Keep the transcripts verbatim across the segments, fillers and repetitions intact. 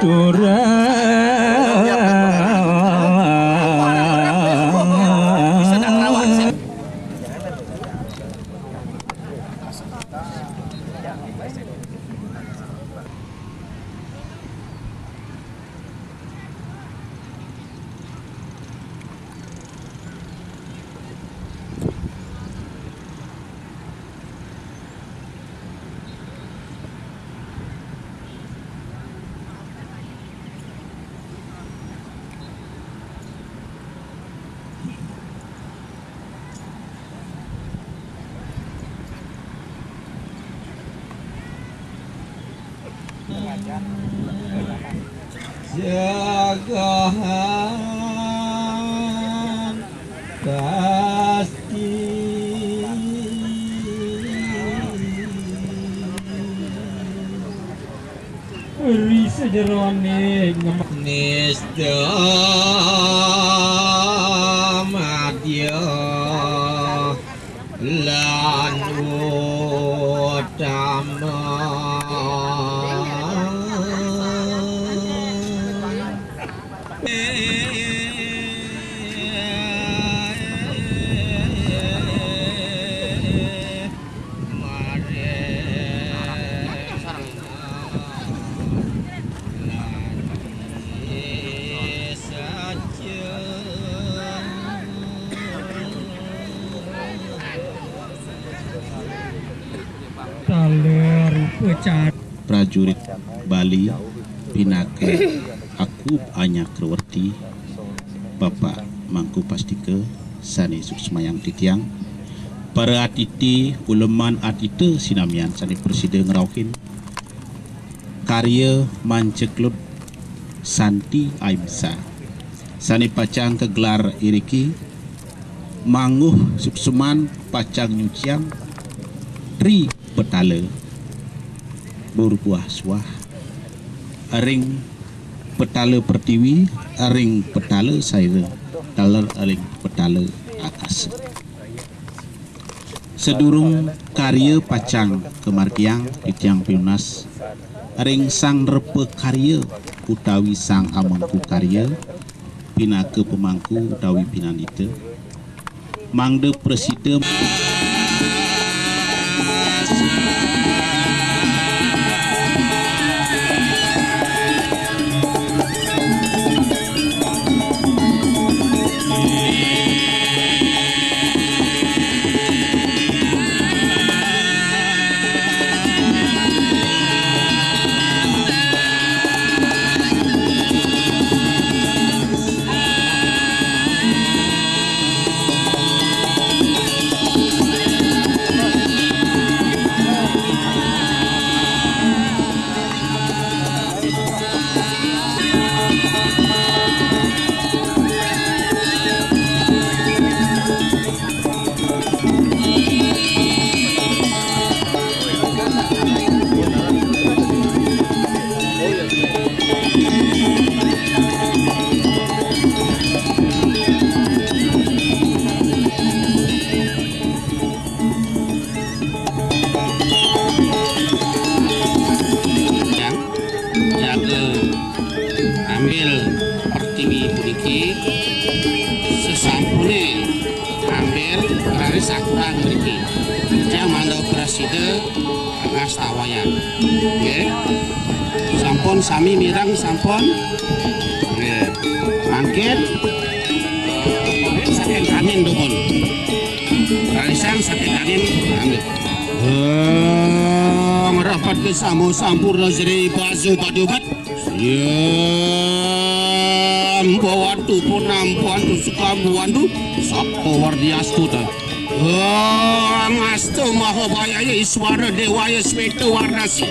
Jagahan pasti ri sejerone nista madya lan utama prajurit Bali Pinake aku Anya Kerwerti Bapak Mangku Pastike Sani Suksemayang Titiang para atiti uleman atite sinamian sani presiden ngeraukin karya manceklut Santi Aimsa sani pacang kegelar iriki manguh sukseman pacang nyuciang tri petale berbuah suah aring petale pertiwi aring petale saira taler aring petale atas sedurung karya pacang kemarkiang di tiang piunas aring sang repe karya utawi sang amengku karya pinake pemangku utawi pinanite mangde presiden sampun sami mirang sampun mangkin saking angin dukun ralisang saking angin ambil merapat ke samu sampurna jeri bazu padubat ya bawantu punampuantu sukambuantu sabto wardiastu ta oh ngastu mahabaya iswara dewaya smeta warnasi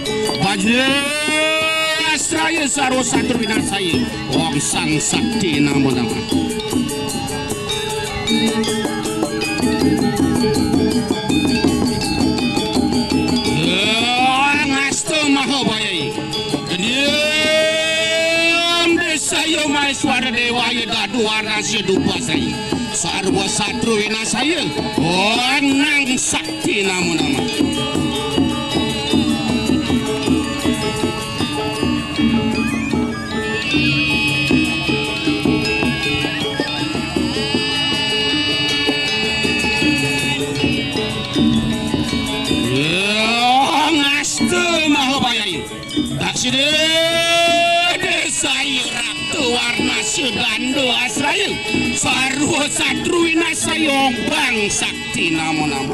Vajrasraya sarwa satru winasaya Om sang sakti namo nama ngastu mahabaya Diam desaya maeswara dewaya dadu warnasi dupa saya sarwa satru winasaya Om nang sakti namo nama Satru Winasaya Bang Sakti namo-namo.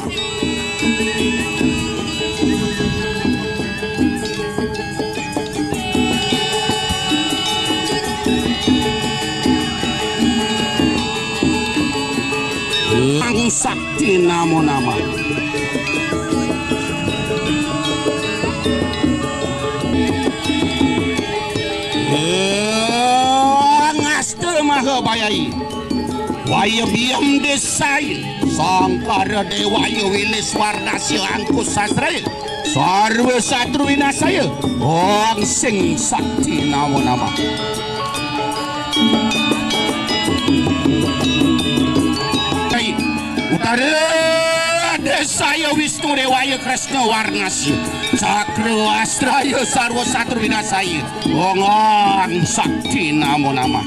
Bang Sakti namo-namo. Ngaste Mahabayai Waya Biam Desai Sangkara Dewaya Wilis Wardasya Angkus Sastraya Sarwa Satru Winasaya Ong Sing Sakti namo-namo. Utara Desaya Wisnu Dewaya Kresna Warnasya Sakra Astraya Sarwa Satru Winasaya Ong Sakti namo-namo.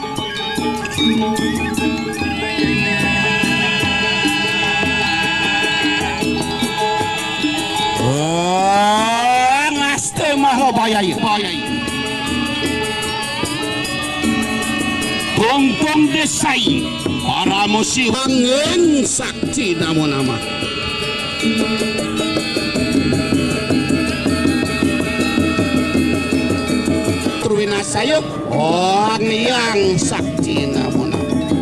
Ngaste Mahabayai Bongkong Desai para musi Ong Sakti namo-namo. Winasaya Ong Yang Sakti namo-namo.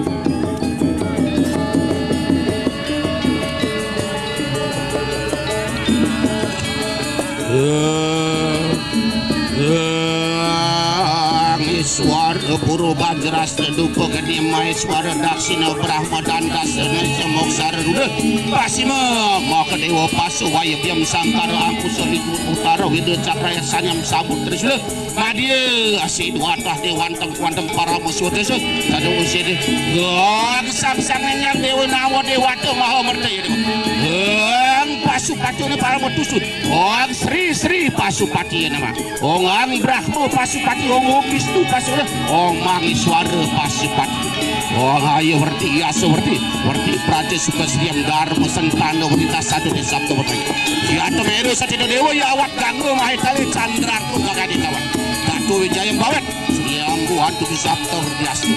Iswara Puru Bajras Dupa Gedi Maeswara Daksina Brahma Danda Senesa Moksara Ruda Pasima Maka Dewa Pasu Waya Biam Sangkara Angkusa Liku Utara Wida Cakraya Sanyam Sabut Trisula Madia Asid Watah Dewantang Kuantam Para Musuh Trisula Tadu Usia Gong Sang-sang Yang Dewa Nawa Dewata Maha Merdaya Gong Pasupati Para Mutusut Ong Sri Sri Pasupati nama Ong Brahma Pasupati Ong Vistu Pasupati Ong Mangiswara Pasupati Ong Ayo Verti Yasa Verti Verti Praja Sukasdiam Dharma Santana Wanita Satu di Sabtu Bertanya Yata Meru Satya Dewa Yawat Ganggu Mahitali Chandra Pun Gagadi Kawan Datu Wijaya Bawat Siang Buhan Tubi Sabtu Berdiastu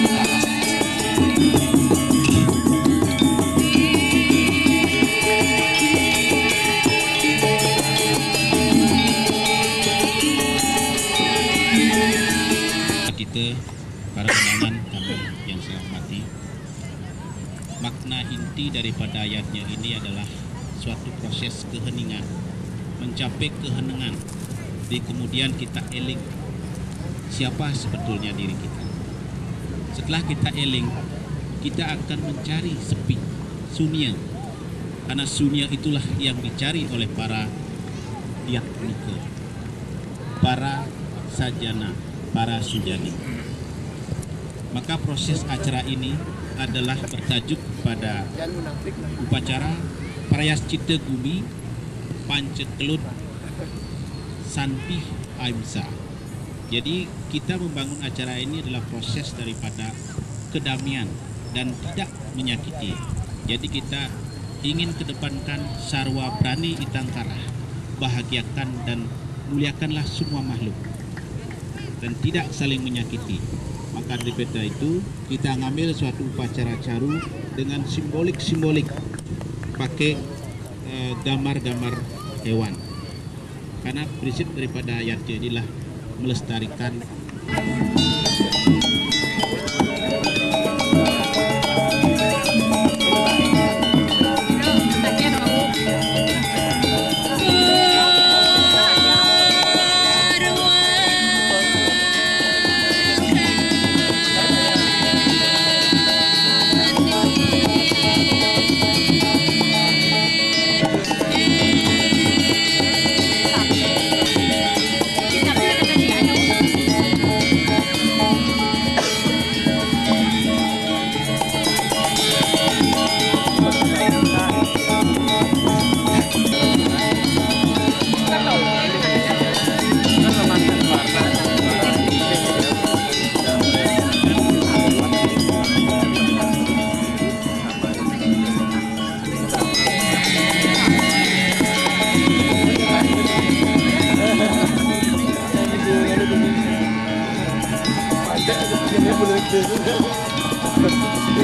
para undangan kami yang saya hormati, makna inti daripada ayatnya ini adalah suatu proses keheningan, mencapai keheningan, di kemudian kita eling siapa sebetulnya diri kita. Setelah kita eling, kita akan mencari sepi, sunya, karena sunya itulah yang dicari oleh para yaknika, para sajana, para sujani. Maka proses acara ini adalah bertajuk pada upacara Prayaschita Gumi Pancekelut Santi Aimsa. Jadi kita membangun acara ini adalah proses daripada kedamaian dan tidak menyakiti. Jadi kita ingin kedepankan sarwa prani itangkara, bahagiakan dan muliakanlah semua makhluk dan tidak saling menyakiti. Maka daripada itu kita ngambil suatu upacara caru dengan simbolik-simbolik pakai gambar-gambar uh, hewan, karena prinsip daripada ayatnya inilah melestarikan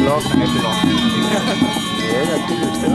epilog, epilog. Iya, nanti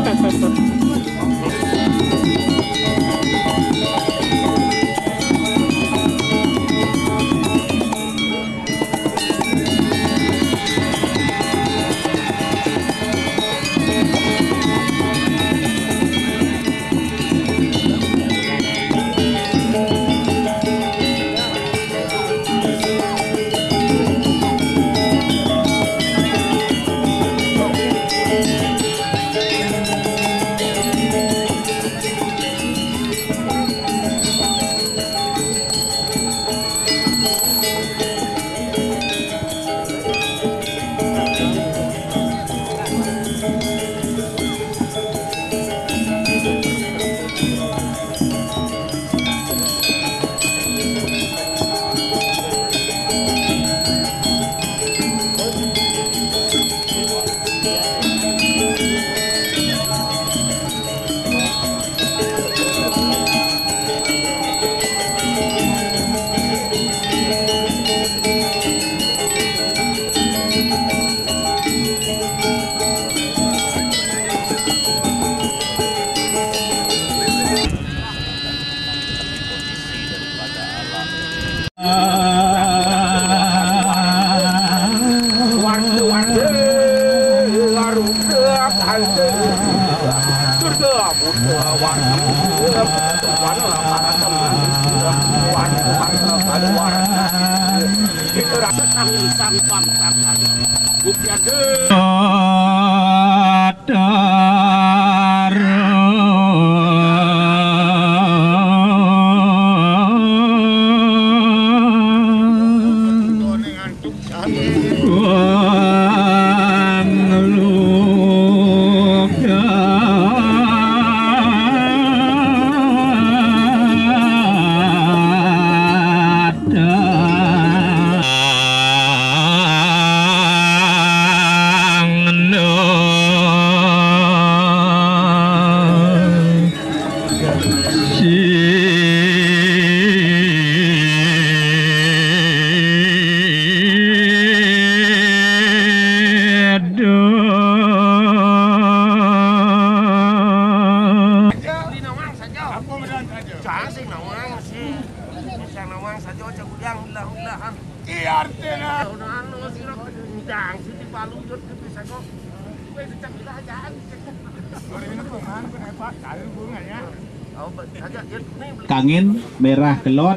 Kangin merah kelot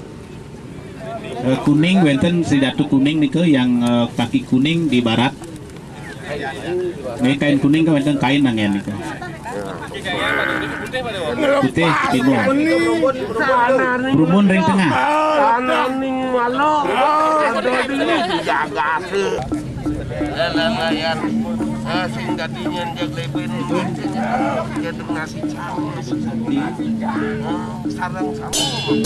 uh, kuning wenten sidatu kuning nih ke yang uh, kaki kuning di barat nih kain kuning ke wenten kain nangen nih ke putih timur rumun ring tengah sehingga dinyen jag lepen dia nasi campur sarang sama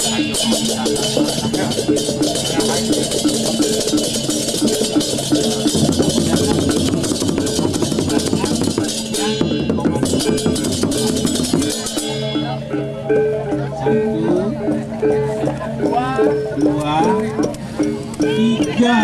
dua tiga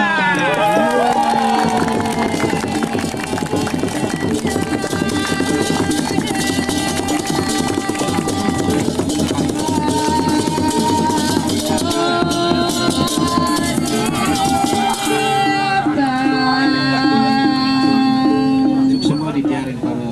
semua dibiarin kalau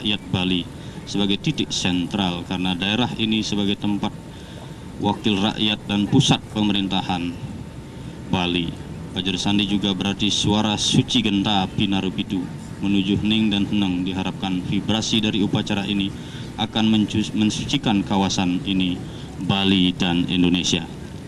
rakyat Bali sebagai titik sentral, karena daerah ini sebagai tempat wakil rakyat dan pusat pemerintahan Bali. Pajar Sandi juga berarti suara suci genta Pinarupitu menuju hening dan heneng. Diharapkan vibrasi dari upacara ini akan mensucikan kawasan ini, Bali dan Indonesia.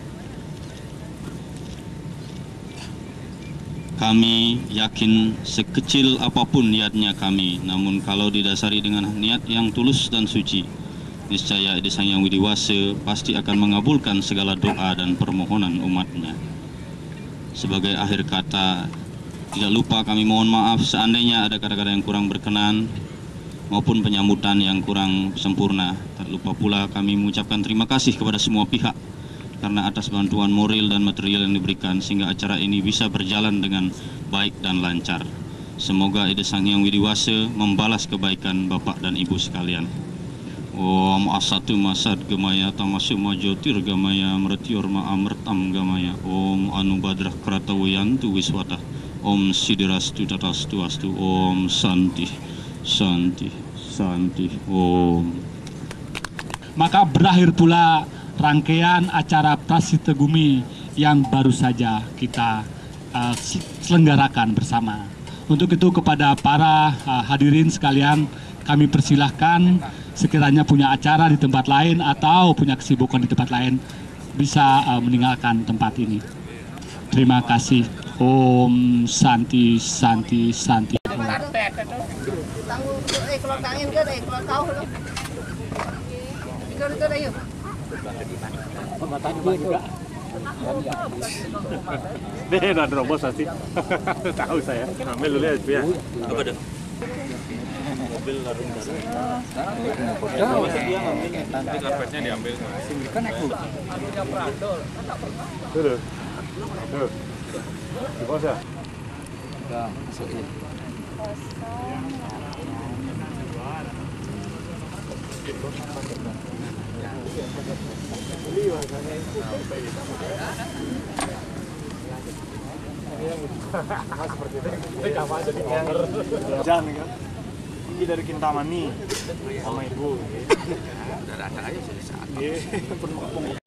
Kami yakin sekecil apapun niatnya kami, namun kalau didasari dengan niat yang tulus dan suci, niscaya Edi Sang Hyang Widi Wase pasti akan mengabulkan segala doa dan permohonan umatnya. Sebagai akhir kata, tidak lupa kami mohon maaf seandainya ada kata-kata yang kurang berkenan maupun penyambutan yang kurang sempurna. Tak lupa pula kami mengucapkan terima kasih kepada semua pihak karena atas bantuan moral dan material yang diberikan sehingga acara ini bisa berjalan dengan baik dan lancar. Semoga Edi Sang Hyang Widi Wase membalas kebaikan Bapak dan Ibu sekalian. Om asatu masad gamaya tamasuk majotir gamaya mertior ma'amrtam gamaya. Om anubadrah kratawayantu wiswata. Om sidirastu tatastu astu. Om santi santi santi. Om. Maka berakhir pula rangkaian acara Prasita Gumi yang baru saja kita uh, selenggarakan bersama. Untuk itu kepada para uh, hadirin sekalian, kami persilahkan sekiranya punya acara di tempat lain atau punya kesibukan di tempat lain bisa uh, meninggalkan tempat ini. Terima kasih. Om Santi Santi Santi. Deh, udah terobos pasti. Tahu saya. Ambil dulu ya, ya. Apa deh? Mobil larung darah. Dia ngambil nanti karpetnya diambil. Kan aku. Tuh. Tuh. Di pos ya? Ya, masukin. Seperti itu. Jangan kan? Ini dari Kintamani sama ibu. Udah datang aja sudah saat.